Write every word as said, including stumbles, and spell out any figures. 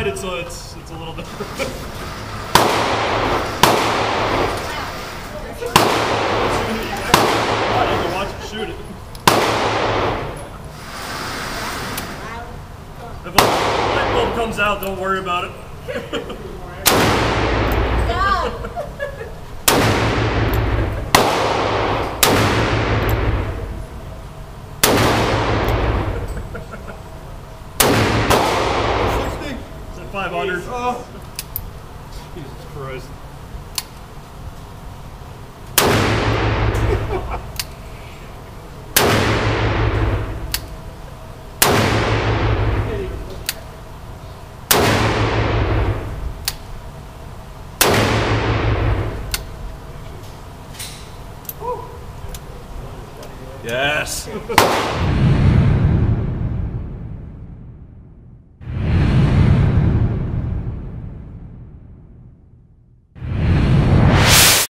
two-sided, so it's it's a little different. You can watch it shoot it. If a light bulb comes out, don't worry about it. five hundred. Oh. Jesus Christ. Yes.